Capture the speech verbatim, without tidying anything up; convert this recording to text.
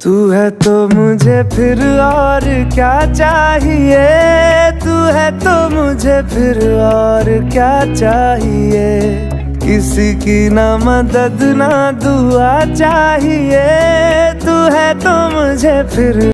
तू है तो मुझे फिर और क्या चाहिए, तू है तो मुझे फिर और क्या चाहिए। किसी की ना मदद ना दुआ चाहिए, तू है तो मुझे फिर